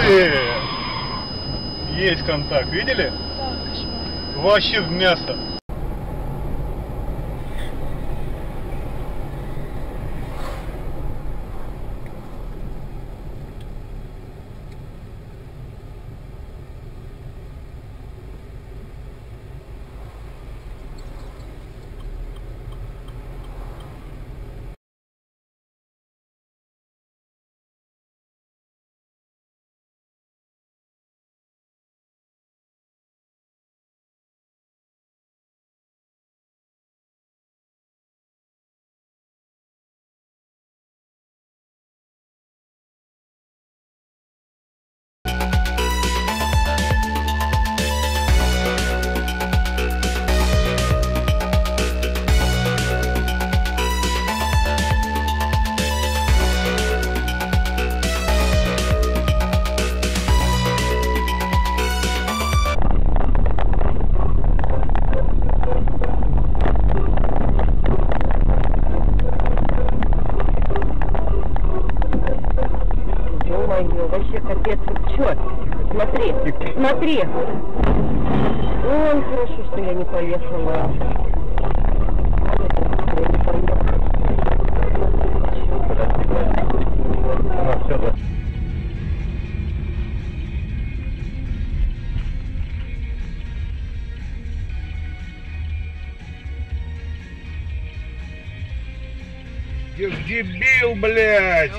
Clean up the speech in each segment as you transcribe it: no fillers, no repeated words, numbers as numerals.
ты! Есть контакт, видели? Да, кошмар. Вообще в мясо. Вообще капец, вот черт. Смотри, смотри. Ой, хорошо, что я не поехала. Дебил, блядь!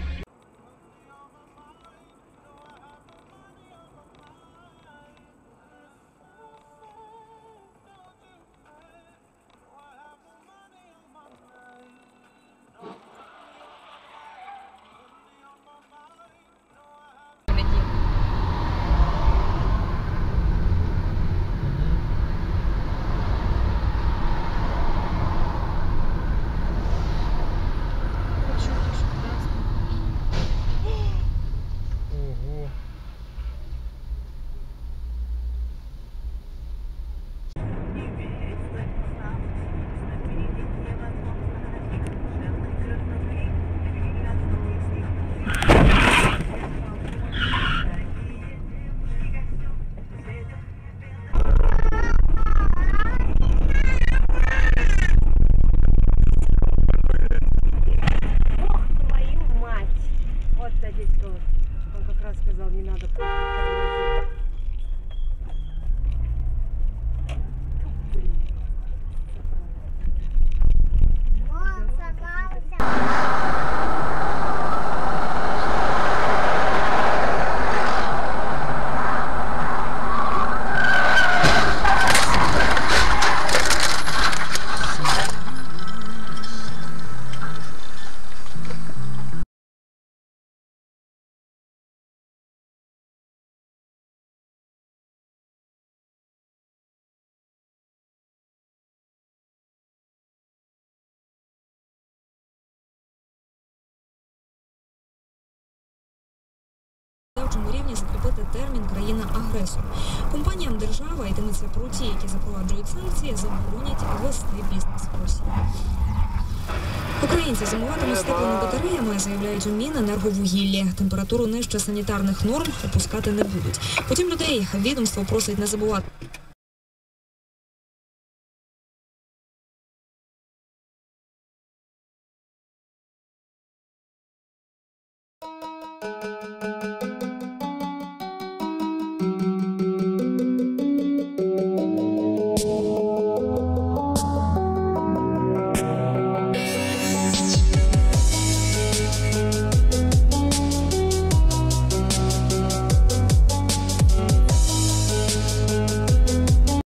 законодавчому рівні закріпити термін «країна-агресор». Компаніям держава йтиметься про ті, які запроваджують санкції, заборонять вести бізнес в Росії. Українці зимуватимуть з теплими батареями, заявляють у Міненерговугіллі. Температуру нижче санітарних норм опускати не будуть. Потім людей відомство просить не забувати.